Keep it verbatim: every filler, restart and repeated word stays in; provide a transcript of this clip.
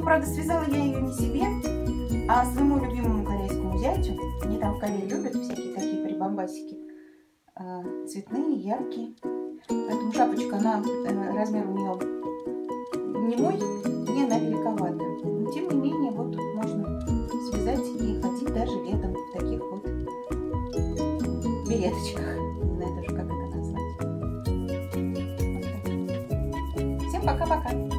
правда, связала я ее не себе, а своему любимому корейскому зятю. Они там в Корее любят всякие такие прибамбасики. Цветные, яркие. Поэтому шапочка, она, размер у нее не мой, мне она великовата. Но тем не менее, вот тут можно связать и ходить даже летом в таких вот береточках. Не знаю даже, как это назвать. Вот так. Всем пока-пока.